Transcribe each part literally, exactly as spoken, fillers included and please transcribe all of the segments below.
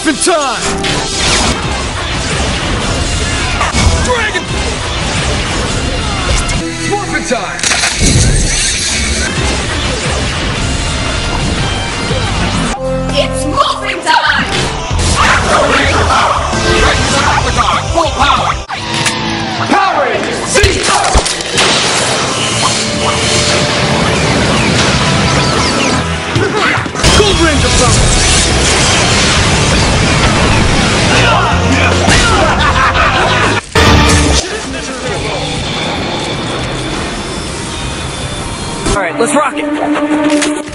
Morphin' time! Dragon! Morphin' time! It's morphin' time! Full power! Power Rangers! See! Gold Ranger power! Alright, let's rock it!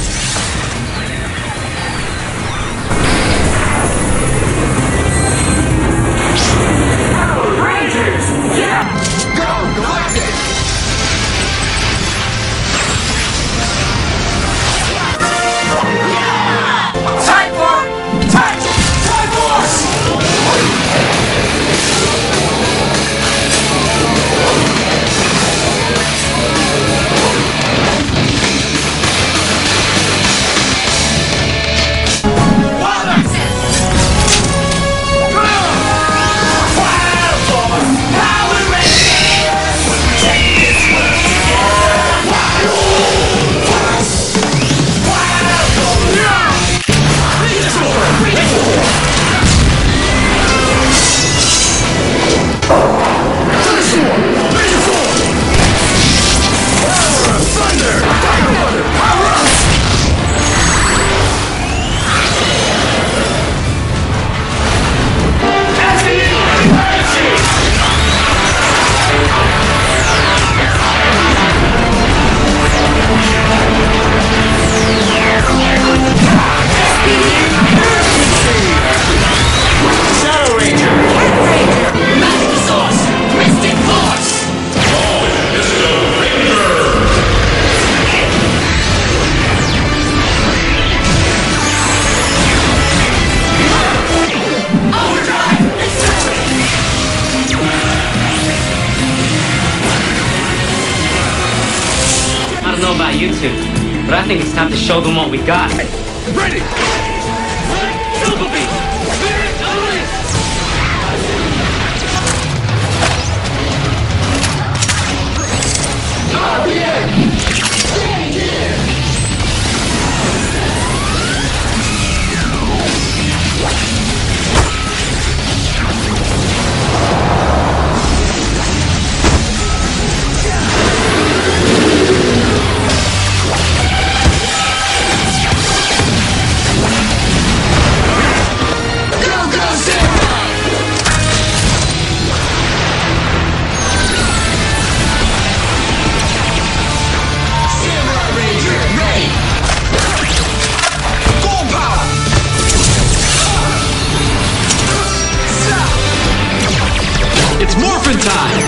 I don't know about you two, but I think it's time to show them what we got. Ready! It's morphin' time!